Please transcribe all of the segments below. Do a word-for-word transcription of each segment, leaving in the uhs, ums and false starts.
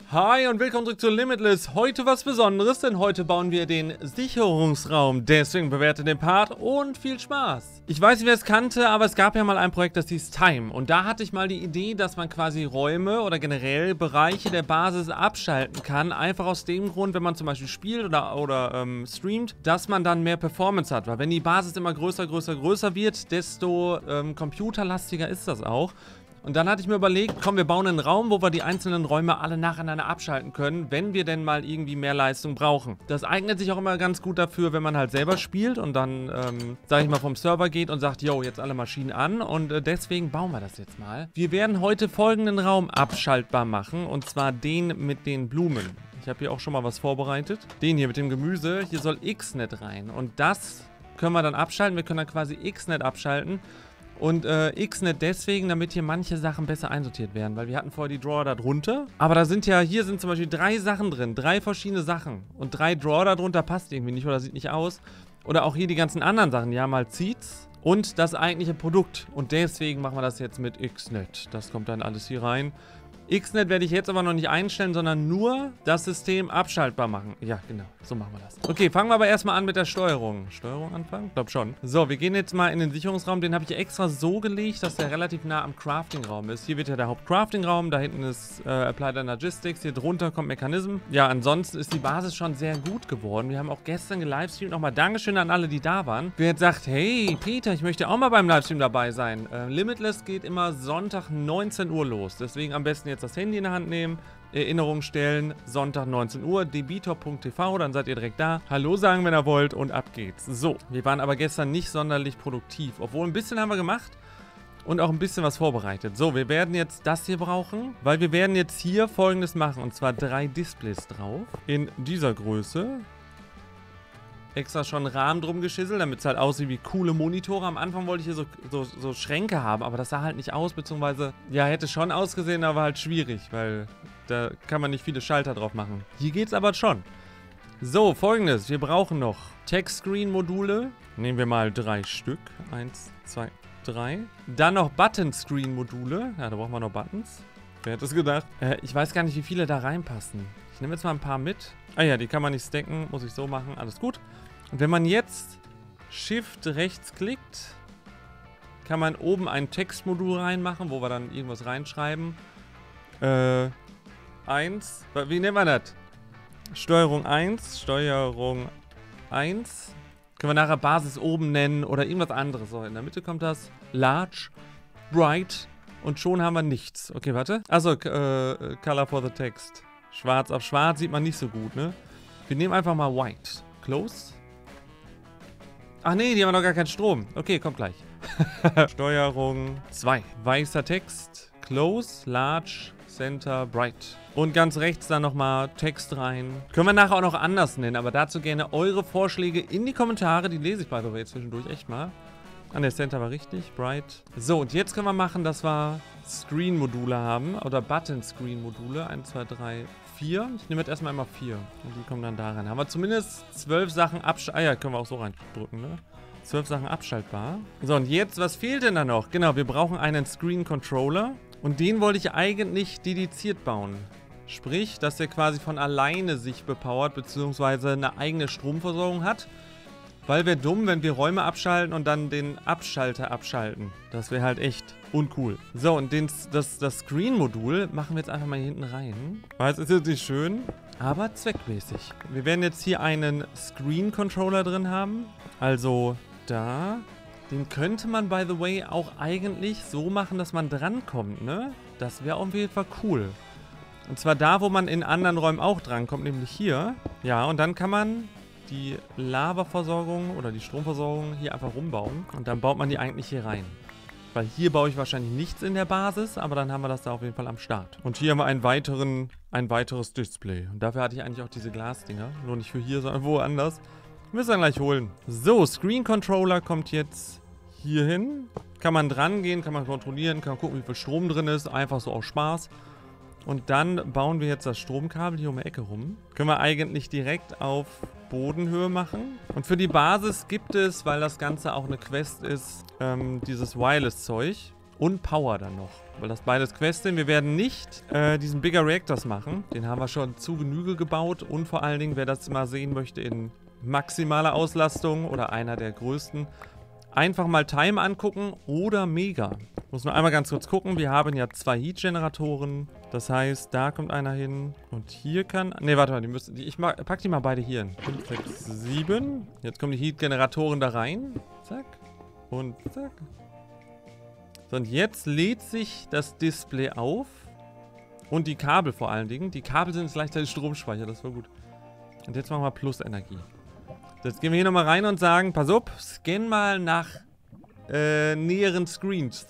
Hi und willkommen zurück zu Limitless. Heute was Besonderes, denn heute bauen wir den Sicherungsraum. Deswegen bewertet den Part und viel Spaß. Ich weiß nicht, wer es kannte, aber es gab ja mal ein Projekt, das hieß Time. Und da hatte ich mal die Idee, dass man quasi Räume oder generell Bereiche der Basis abschalten kann. Einfach aus dem Grund, wenn man zum Beispiel spielt oder, oder ähm, streamt, dass man dann mehr Performance hat. Weil wenn die Basis immer größer, größer, größer wird, desto ähm, computerlastiger ist das auch. Und dann hatte ich mir überlegt, komm, wir bauen einen Raum, wo wir die einzelnen Räume alle nacheinander abschalten können, wenn wir denn mal irgendwie mehr Leistung brauchen. Das eignet sich auch immer ganz gut dafür, wenn man halt selber spielt und dann, ähm, sag ich mal, vom Server geht und sagt, yo, jetzt alle Maschinen an. Und äh, deswegen bauen wir das jetzt mal. Wir werden heute folgenden Raum abschaltbar machen, und zwar den mit den Blumen. Ich habe hier auch schon mal was vorbereitet. Den hier mit dem Gemüse. Hier soll X Net rein. Und das können wir dann abschalten. Wir können dann quasi X Net abschalten. Und äh, X Net deswegen, damit hier manche Sachen besser einsortiert werden, weil wir hatten vorher die Drawer da drunter. Aber da sind ja, hier sind zum Beispiel drei Sachen drin, drei verschiedene Sachen. Und drei Drawer da drunter passt irgendwie nicht oder sieht nicht aus. Oder auch hier die ganzen anderen Sachen, die haben halt Seeds und das eigentliche Produkt. Und deswegen machen wir das jetzt mit X Net. Das kommt dann alles hier rein. X Net werde ich jetzt aber noch nicht einstellen, sondern nur das System abschaltbar machen. Ja, genau. So machen wir das. Okay, fangen wir aber erstmal an mit der Steuerung. Steuerung anfangen? Ich glaube schon. So, wir gehen jetzt mal in den Sicherungsraum. Den habe ich extra so gelegt, dass der relativ nah am Crafting-Raum ist. Hier wird ja der Haupt-Crafting-Raum. Da hinten ist äh, Applied Energistics. Hier drunter kommt Mechanism. Ja, ansonsten ist die Basis schon sehr gut geworden. Wir haben auch gestern gelivestreamt. Nochmal Dankeschön an alle, die da waren. Wer jetzt sagt, hey, Peter, ich möchte auch mal beim Livestream dabei sein. Äh, Limitless geht immer Sonntag neunzehn Uhr los. Deswegen am besten jetzt das Handy in der Hand nehmen, Erinnerung stellen, Sonntag neunzehn Uhr, dbtop punkt t v, dann seid ihr direkt da. Hallo sagen, wenn ihr wollt, und ab geht's. So, wir waren aber gestern nicht sonderlich produktiv, obwohl ein bisschen haben wir gemacht und auch ein bisschen was vorbereitet. So, wir werden jetzt das hier brauchen, weil wir werden jetzt hier Folgendes machen, und zwar drei Displays drauf, in dieser Größe. Extra schon einen Rahmen drum geschisselt, damit es halt aussieht wie coole Monitore. Am Anfang wollte ich hier so, so, so Schränke haben, aber das sah halt nicht aus, beziehungsweise, ja, hätte schon ausgesehen, aber halt schwierig, weil da kann man nicht viele Schalter drauf machen. Hier geht's aber schon. So, Folgendes, wir brauchen noch Text-Screen-Module. Nehmen wir mal drei Stück. Eins, zwei, drei. Dann noch Button-Screen-Module. Ja, da brauchen wir noch Buttons. Wer hätte es gedacht? Äh, ich weiß gar nicht, wie viele da reinpassen. Ich nehme jetzt mal ein paar mit. Ah ja, die kann man nicht stacken. Muss ich so machen. Alles gut. Und wenn man jetzt Shift rechts klickt, kann man oben ein Textmodul reinmachen, wo wir dann irgendwas reinschreiben. Äh, eins. Wie nennt man das? Steuerung eins. Steuerung eins. Können wir nachher Basis oben nennen oder irgendwas anderes. So, in der Mitte kommt das. Large. Bright. Und schon haben wir nichts. Okay, warte. Achso, äh, Color for the Text. Schwarz auf schwarz sieht man nicht so gut, ne? Wir nehmen einfach mal White. Close. Ach nee, die haben noch gar keinen Strom. Okay, kommt gleich. Steuerung zwei. Weißer Text. Close, Large, Center, Bright. Und ganz rechts dann nochmal Text rein. Können wir nachher auch noch anders nennen, aber dazu gerne eure Vorschläge in die Kommentare. Die lese ich by the way zwischendurch echt mal. Ah, der Center war richtig. Bright. So, und jetzt können wir machen, dass wir Screen-Module haben. Oder Button-Screen-Module. eins, zwei, drei, vier. Ich nehme jetzt erstmal immer vier. Und die kommen dann da rein. Haben wir zumindest zwölf Sachen abschaltbar. Ah ja, können wir auch so reindrücken, ne? zwölf Sachen abschaltbar. So, und jetzt, was fehlt denn da noch? Genau, wir brauchen einen Screen-Controller. Und den wollte ich eigentlich dediziert bauen. Sprich, dass der quasi von alleine sich bepowert, beziehungsweise eine eigene Stromversorgung hat. Weil wäre dumm, wenn wir Räume abschalten und dann den Abschalter abschalten. Das wäre halt echt uncool. So, und den, das, das Screen-Modul machen wir jetzt einfach mal hier hinten rein. Weil es ist jetzt nicht schön, aber zweckmäßig. Wir werden jetzt hier einen Screen-Controller drin haben. Also da. Den könnte man, by the way, auch eigentlich so machen, dass man drankommt, ne? Das wäre auf jeden Fall cool. Und zwar da, wo man in anderen Räumen auch drankommt, nämlich hier. Ja, und dann kann man die Lavaversorgung oder die Stromversorgung hier einfach rumbauen. Und dann baut man die eigentlich hier rein. Weil hier baue ich wahrscheinlich nichts in der Basis, aber dann haben wir das da auf jeden Fall am Start. Und hier haben wir einen weiteren, ein weiteres Display. Und dafür hatte ich eigentlich auch diese Glasdinger. Nur nicht für hier, sondern woanders. Müssen wir gleich holen. So, Screen Controller kommt jetzt hier hin. Kann man dran gehen, kann man kontrollieren, kann gucken, wie viel Strom drin ist. Einfach so aus Spaß. Und dann bauen wir jetzt das Stromkabel hier um die Ecke rum. Können wir eigentlich direkt auf Bodenhöhe machen. Und für die Basis gibt es, weil das Ganze auch eine Quest ist, ähm, dieses Wireless-Zeug. und Power dann noch. Weil das beides Quests sind. Wir werden nicht äh, diesen Bigger Reactors machen. Den haben wir schon zu Genüge gebaut. Und vor allen Dingen, wer das mal sehen möchte in maximaler Auslastung oder einer der größten, einfach mal Time angucken oder Mega. Muss nur einmal ganz kurz gucken. Wir haben ja zwei Heat-Generatoren. Das heißt, da kommt einer hin. Und hier kann... Ne, warte mal, die müssen... Die, ich mag, pack die mal beide hier hin. fünf, sechs, sieben. Jetzt kommen die Heat-Generatoren da rein. Zack. Und zack. So, und jetzt lädt sich das Display auf. Und die Kabel vor allen Dingen. Die Kabel sind jetzt gleichzeitig Stromspeicher. Das war gut. Und jetzt machen wir Plus-Energie. Jetzt gehen wir hier nochmal rein und sagen, pass auf, scan mal nach äh, näheren Screens.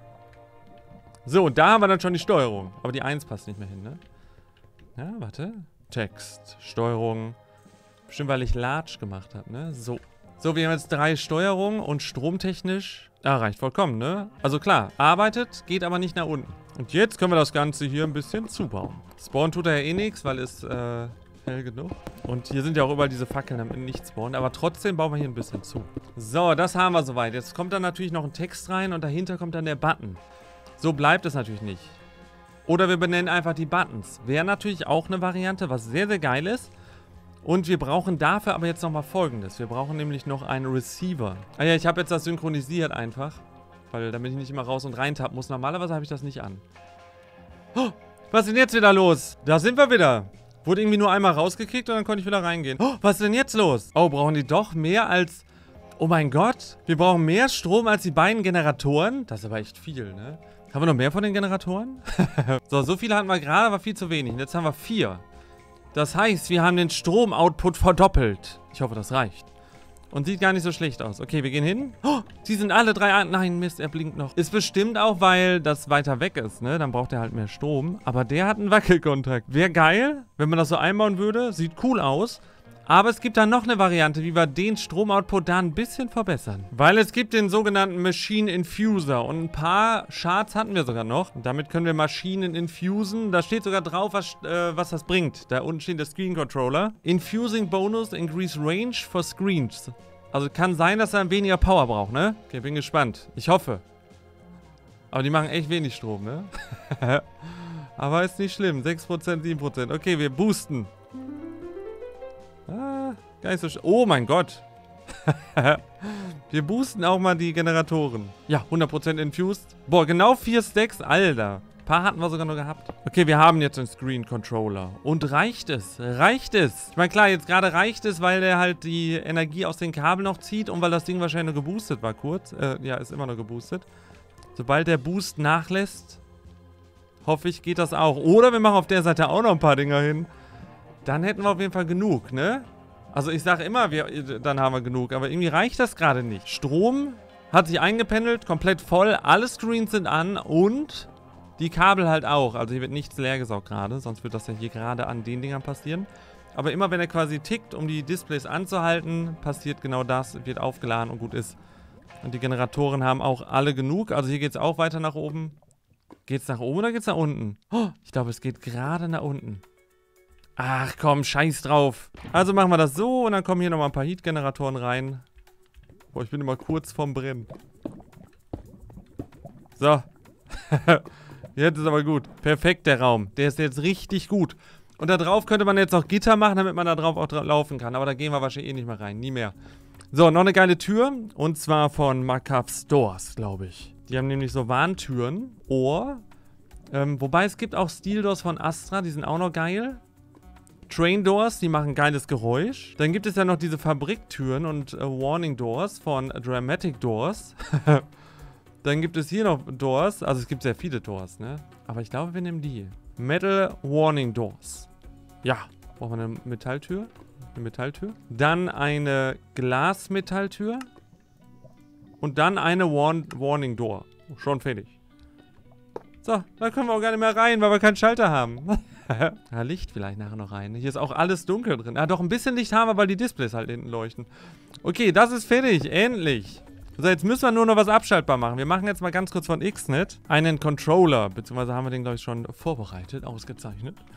So, und da haben wir dann schon die Steuerung. Aber die eins passt nicht mehr hin, ne? Ja, warte. Text, Steuerung. Bestimmt, weil ich Large gemacht habe, ne? So. So, wir haben jetzt drei Steuerungen und stromtechnisch... Ah, reicht vollkommen, ne? Also klar, arbeitet, geht aber nicht nach unten. Und jetzt können wir das Ganze hier ein bisschen zubauen. Spawn tut er ja eh nichts, weil es... Äh, hell genug. Und hier sind ja auch überall diese Fackeln, damit nicht spawnen. Aber trotzdem bauen wir hier ein bisschen zu. So, das haben wir soweit. Jetzt kommt dann natürlich noch ein Text rein und dahinter kommt dann der Button. So bleibt es natürlich nicht. Oder wir benennen einfach die Buttons. Wäre natürlich auch eine Variante, was sehr, sehr geil ist. Und wir brauchen dafür aber jetzt nochmal Folgendes. Wir brauchen nämlich noch einen Receiver. Ah ja, ich habe jetzt das synchronisiert einfach. Weil damit ich nicht immer raus und rein tappen muss. Normalerweise habe ich das nicht an. Oh, was ist denn jetzt wieder los? Da sind wir wieder. Wurde irgendwie nur einmal rausgekickt und dann konnte ich wieder reingehen. Oh, was ist denn jetzt los? Oh, brauchen die doch mehr als... Oh mein Gott. Wir brauchen mehr Strom als die beiden Generatoren. Das ist aber echt viel, ne? Haben wir noch mehr von den Generatoren? So, so viele hatten wir gerade, aber viel zu wenig. Und jetzt haben wir vier. Das heißt, wir haben den Stromoutput verdoppelt. Ich hoffe, das reicht. Und sieht gar nicht so schlecht aus. Okay, wir gehen hin. Oh, die sind alle drei an. Nein, Mist, er blinkt noch. Ist bestimmt auch, weil das weiter weg ist, ne? Dann braucht er halt mehr Strom. Aber der hat einen Wackelkontakt. Wäre geil, wenn man das so einbauen würde. Sieht cool aus. Aber es gibt da noch eine Variante, wie wir den Stromoutput da ein bisschen verbessern. Weil es gibt den sogenannten Machine Infuser. Und ein paar Charts hatten wir sogar noch. Und damit können wir Maschinen infusen. Da steht sogar drauf, was, äh, was das bringt. Da unten steht der Screen Controller. Infusing Bonus increase range for screens. Also kann sein, dass er weniger Power braucht, ne? Okay, bin gespannt. Ich hoffe. Aber die machen echt wenig Strom, ne? Aber ist nicht schlimm. sechs Prozent, sieben Prozent. Okay, wir boosten. Ah, gar nicht so sch... Oh mein Gott. Wir boosten auch mal die Generatoren. Ja, hundert Prozent infused. Boah, genau vier Stacks. Alter. Ein paar hatten wir sogar noch gehabt. Okay, wir haben jetzt einen Screen Controller. Und reicht es? Reicht es? Ich meine, klar, jetzt gerade reicht es, weil der halt die Energie aus den Kabeln noch zieht und weil das Ding wahrscheinlich noch geboostet war kurz. Äh, ja, ist immer noch geboostet. Sobald der Boost nachlässt, hoffe ich, geht das auch. Oder wir machen auf der Seite auch noch ein paar Dinger hin. Dann hätten wir auf jeden Fall genug, ne? Also ich sage immer, wir, dann haben wir genug. Aber irgendwie reicht das gerade nicht. Strom hat sich eingependelt, komplett voll. Alle Screens sind an und die Kabel halt auch. Also hier wird nichts leer gesaugt gerade. Sonst wird das ja hier gerade an den Dingern passieren. Aber immer wenn er quasi tickt, um die Displays anzuhalten, passiert genau das. Wird aufgeladen und gut ist. Und die Generatoren haben auch alle genug. Also hier geht es auch weiter nach oben. Geht es nach oben oder geht es nach unten? Oh, ich glaube, es geht gerade nach unten. Ach komm, scheiß drauf. Also machen wir das so und dann kommen hier nochmal ein paar Heat-Generatoren rein. Boah, ich bin immer kurz vorm Brennen. So. Jetzt ist aber gut. Perfekt, der Raum. Der ist jetzt richtig gut. Und da drauf könnte man jetzt noch Gitter machen, damit man da drauf auch dra laufen kann. Aber da gehen wir wahrscheinlich eh nicht mehr rein. Nie mehr. So, noch eine geile Tür. Und zwar von Markup Stores, glaube ich. Die haben nämlich so Warntüren. Ohr. Ähm, wobei es gibt auch Steel Doors von Astra. Die sind auch noch geil. Train Doors, die machen geiles Geräusch. Dann gibt es ja noch diese Fabriktüren und äh, Warning Doors von Dramatic Doors. Dann gibt es hier noch Doors. Also es gibt sehr viele Doors, ne? Aber ich glaube, wir nehmen die. Metal Warning Doors. Ja, brauchen wir eine Metalltür. Eine Metalltür. Dann eine Glasmetalltür. Und dann eine Warn Warning Door. Schon fertig. So, da können wir auch gar nicht mehr rein, weil wir keinen Schalter haben. Ja, Licht vielleicht nachher noch rein. Hier ist auch alles dunkel drin. Ah, doch, ein bisschen Licht haben wir, weil die Displays halt hinten leuchten. Okay, das ist fertig. Endlich. So, jetzt müssen wir nur noch was abschaltbar machen. Wir machen jetzt mal ganz kurz von X Net einen Controller. Beziehungsweise haben wir den, glaube ich, schon vorbereitet. Ausgezeichnet.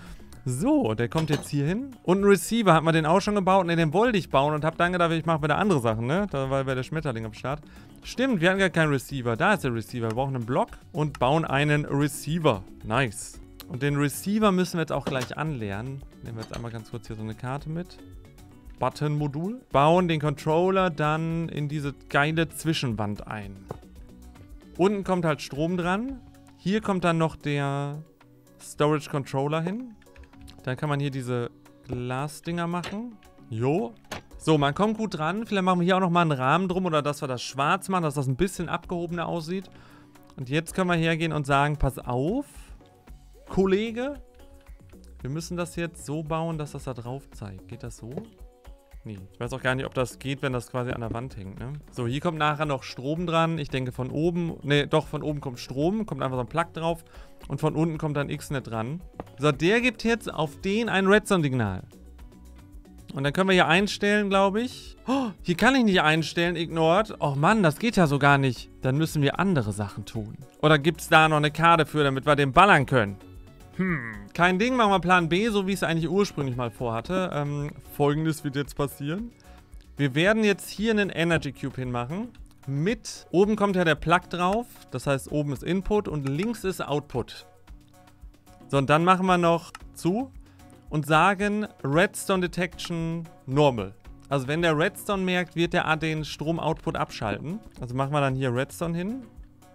So, der kommt jetzt hier hin. Und ein Receiver, hat man den auch schon gebaut? Ne, den wollte ich bauen und hab dann gedacht, ich mache wieder andere Sachen, ne? Da war der Schmetterling am Start. Stimmt, wir hatten gar keinen Receiver. Da ist der Receiver. Wir brauchen einen Block und bauen einen Receiver. Nice. Und den Receiver müssen wir jetzt auch gleich anlernen. Nehmen wir jetzt einmal ganz kurz hier so eine Karte mit. Button-Modul. Bauen den Controller dann in diese geile Zwischenwand ein. Unten kommt halt Strom dran. Hier kommt dann noch der Storage Controller hin. Dann kann man hier diese Glasdinger machen. Jo. So, man kommt gut dran. Vielleicht machen wir hier auch nochmal einen Rahmen drum oder dass wir das schwarz machen, dass das ein bisschen abgehobener aussieht. Und jetzt können wir hergehen und sagen, pass auf, Kollege. Wir müssen das jetzt so bauen, dass das da drauf zeigt. Geht das so? Nee. Ich weiß auch gar nicht, ob das geht, wenn das quasi an der Wand hängt, ne? So, hier kommt nachher noch Strom dran. Ich denke von oben, ne, doch, von oben kommt Strom. Kommt einfach so ein Plug drauf. Und von unten kommt dann X Net dran. So, der gibt jetzt auf den ein Redstone-Signal. Und dann können wir hier einstellen, glaube ich. Oh, hier kann ich nicht einstellen, ignored. Oh Mann, das geht ja so gar nicht. Dann müssen wir andere Sachen tun. Oder gibt es da noch eine Karte für, damit wir den ballern können? Hm, kein Ding, machen wir Plan B, so wie ich es eigentlich ursprünglich mal vorhatte. Ähm, Folgendes wird jetzt passieren. Wir werden jetzt hier einen Energy Cube hinmachen. Mit, oben kommt ja der Plug drauf. Das heißt, oben ist Input und links ist Output. So, und dann machen wir noch zu und sagen Redstone Detection Normal. Also wenn der Redstone merkt, wird der den Strom-Output abschalten. Also machen wir dann hier Redstone hin.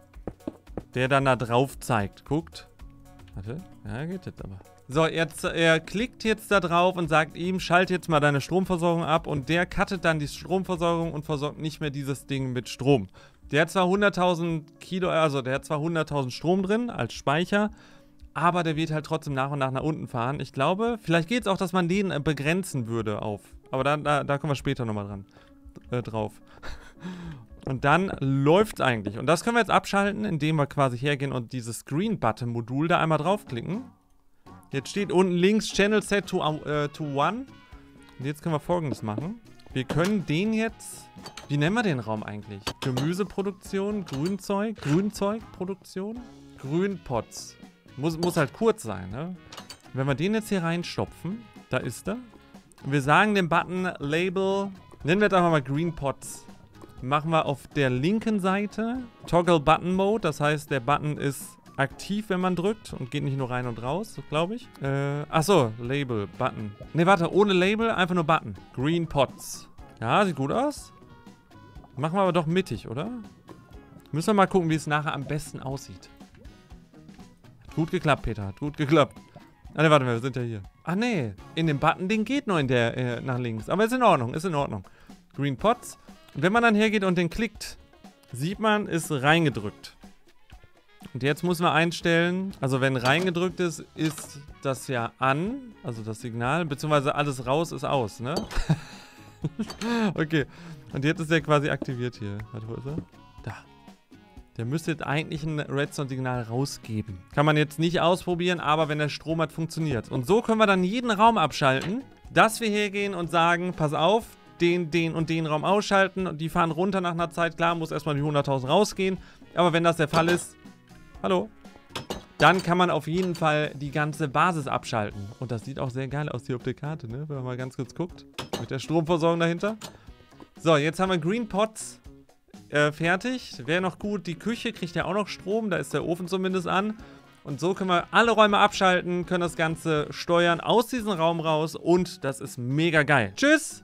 Der dann da drauf zeigt. Guckt. Warte, ja, geht jetzt aber. So, jetzt, er klickt jetzt da drauf und sagt ihm, schalt jetzt mal deine Stromversorgung ab und der cuttet dann die Stromversorgung und versorgt nicht mehr dieses Ding mit Strom. Der hat zwar hunderttausend Kilo, also der hat zwar hunderttausend Strom drin als Speicher, aber der wird halt trotzdem nach und nach nach unten fahren. Ich glaube, vielleicht geht es auch, dass man den äh, begrenzen würde auf. Aber da, da, da kommen wir später nochmal dran, äh, drauf. Und dann läuft es eigentlich. Und das können wir jetzt abschalten, indem wir quasi hergehen und dieses Green-Button-Modul da einmal draufklicken. Jetzt steht unten links Channel Set to, uh, to One. Und jetzt können wir Folgendes machen. Wir können den jetzt... Wie nennen wir den Raum eigentlich? Gemüseproduktion, Grünzeug, Grünzeugproduktion, Grünpots. Muss, muss halt kurz sein, ne? Wenn wir den jetzt hier reinstopfen, da ist er. Und wir sagen dem Button Label, nennen wir das einfach mal Greenpots. Machen wir auf der linken Seite Toggle Button Mode. Das heißt, der Button ist aktiv, wenn man drückt und geht nicht nur rein und raus, glaube ich. Äh, achso, Label, Button. Ne, warte, ohne Label, einfach nur Button. Green Pots. Ja, sieht gut aus. Machen wir aber doch mittig, oder? Müssen wir mal gucken, wie es nachher am besten aussieht. Hat gut geklappt, Peter, hat gut geklappt. Ah, ne, warte mal, wir sind ja hier. Ach nee, in dem Button-Ding geht nur in der, äh, nach links. Aber ist in Ordnung, ist in Ordnung. Green Pots. Und wenn man dann hergeht und den klickt, sieht man, ist reingedrückt. Und jetzt muss man einstellen, also wenn reingedrückt ist, ist das ja an, also das Signal, beziehungsweise alles raus ist aus, ne? Okay, und jetzt ist der quasi aktiviert hier. Warte, wo ist er? Da. Der müsste jetzt eigentlich ein Redstone-Signal rausgeben. Kann man jetzt nicht ausprobieren, aber wenn der Strom hat, funktioniert. Und so können wir dann jeden Raum abschalten, dass wir hergehen und sagen, pass auf, den, den und den Raum ausschalten und die fahren runter nach einer Zeit. Klar, muss erstmal die hunderttausend rausgehen, aber wenn das der Fall ist, hallo, dann kann man auf jeden Fall die ganze Basis abschalten. Und das sieht auch sehr geil aus hier auf der Karte, ne? Wenn man mal ganz kurz guckt, mit der Stromversorgung dahinter. So, jetzt haben wir Green Pots äh, fertig. Wäre noch gut, die Küche kriegt ja auch noch Strom, da ist der Ofen zumindest an. Und so können wir alle Räume abschalten, können das Ganze steuern aus diesem Raum raus und das ist mega geil. Tschüss!